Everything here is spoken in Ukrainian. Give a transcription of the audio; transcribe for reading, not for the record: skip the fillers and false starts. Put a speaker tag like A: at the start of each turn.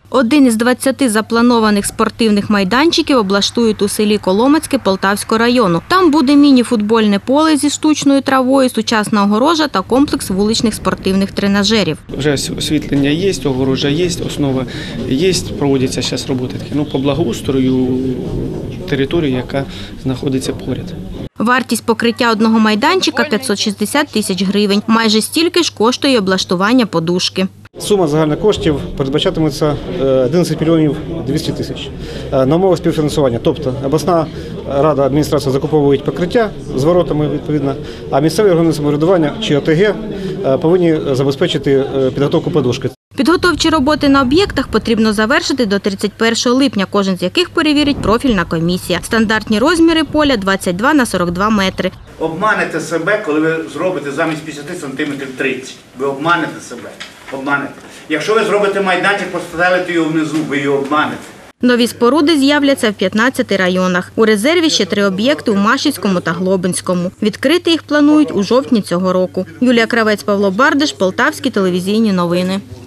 A: Один із 20 запланованих спортивних майданчиків облаштують у селі Коломацьке Полтавського району. Там буде міні-футбольне поле зі штучною травою, сучасна огорожа та комплекс вуличних спортивних тренажерів.
B: Вже освітлення є, огорожа є, основа є, проводяться зараз роботи по благоустрою території, яка знаходиться поряд.
A: Вартість покриття одного майданчика – 560 тисяч гривень. Майже стільки ж коштує облаштування подушки.
C: Сума загальних коштів передбачатиметься 11 мільйонів 200 тисяч на умовах співфінансування. Тобто обласна рада, адміністрація закуповують покриття з воротами відповідно, а місцеві органи самоврядування чи ОТГ повинні забезпечити підготовку подушки.
A: Підготовчі роботи на об'єктах потрібно завершити до 31 липня, кожен з яких перевірить профільна комісія. Стандартні розміри поля – 22 на 42 метри.
D: Обманете себе, коли ви зробите замість 50 сантиметрів 30. Ви обманете себе. Обманете. Якщо ви зробите майданчик, поставите його внизу, ви його обманете.
A: Нові споруди з'являться в 15 районах. У резерві ще 3 об'єкти у Машівському та Глобинському. Відкрити їх планують у жовтні цього року. Юлія Кравець, Павло Бардиш, Полтавські телевізійні новини.